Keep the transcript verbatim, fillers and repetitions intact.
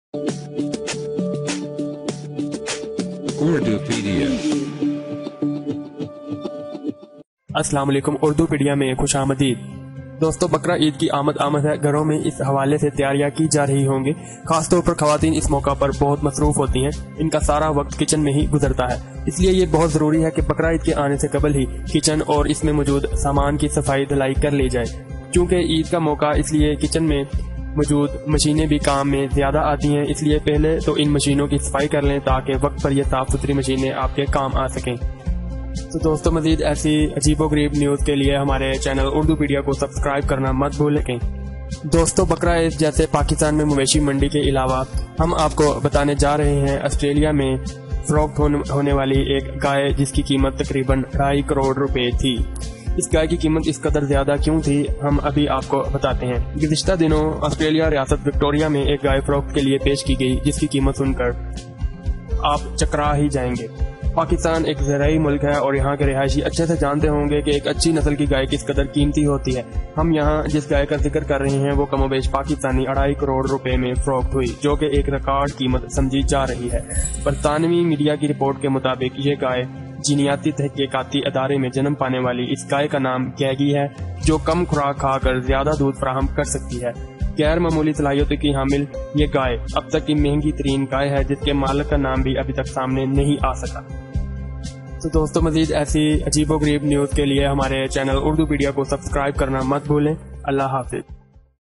Urdu pedia. السلام علیکم، Urdu pedia میں خوش آمدید۔ دوستو، بقرہ عید کی آمد آمد ہے، گھروں میں اس حوالے سے تیاریاں کی جا رہی ہوں گی۔ خاص طور پر خواتین اس موقع پر بہت مصروف ہوتی ہیں، ان کا سارا وقت کچن میں ہی گزرتا ہے، اس لیے یہ بہت ضروری ہے کہ بقرہ عید کے آنے سے قبل ہی کچن اور اس میں موجود سامان کی صفائی دھلائی کر لی جائے۔ چونکہ عید کا موقع اس لیے کچن میں موجود مشینیں بھی کام میں زیادہ آتی ہیں، اس لیے پہلے تو ان مشینوں کی صفائی کر لیں تاکہ وقت پر یہ صاف ستھری مشینیں آپ کے کام آ سکیں۔ تو دوستو، مزید ایسی عجیب و غریب نیوز کے لیے ہمارے چینل اردو پیڈیا کو سبسکرائب کرنا مت بھولیں۔ دوستو، بقرہ عید جیسے پاکستان میں مویشی منڈی کے علاوہ ہم آپ کو بتانے جا رہے ہیں آسٹریلیا میں فروخت ہونے والی ایک گائے جس کی قیمت تقریباً ڈھائی کروڑ روپے تھی۔ اس گائے کی قیمت اس قدر زیادہ کیوں تھی، ہم ابھی آپ کو بتاتے ہیں۔ گزشتہ دنوں آسٹریلیا ریاست وکٹوریا میں ایک گائے فروخت کے لیے پیش کی گئی جس کی قیمت سن کر آپ چکرا ہی جائیں گے۔ پاکستان ایک زرعی ملک ہے اور یہاں کے رہائشی اچھے سے جانتے ہوں گے کہ ایک اچھی نسل کی گائے کس قدر قیمتی ہوتی ہے۔ ہم یہاں جس گائے کا ذکر کر رہے ہیں وہ کم و بیش پاکستانی اڑائی کروڑ روپے میں فروخت ہوئی، جو کہ ایک ریکارڈ قیمت سمجھی جا رہی ہے۔ برطانوی میڈیا کی رپورٹ کے مطابق یہ گائے جینیاتی تحقیقاتی ادارے میں جنم پانے والی اس گائے کا نام گیگی ہے، جو کم خوراک کھا کر زیادہ دودھ فراہم کر سکتی ہے۔ غیر معمولی صلاحیتوں کی حامل یہ گائے اب تک کی مہنگی ترین گائے ہے جس کے مالک کا نام بھی ابھی تک سامنے نہیں آ سکا۔ تو دوستو، مزید ایسی عجیب و غریب نیوز کے لیے ہمارے چینل اردو پیڈیا کو سبسکرائب کرنا مت بھولیں۔ اللہ حافظ۔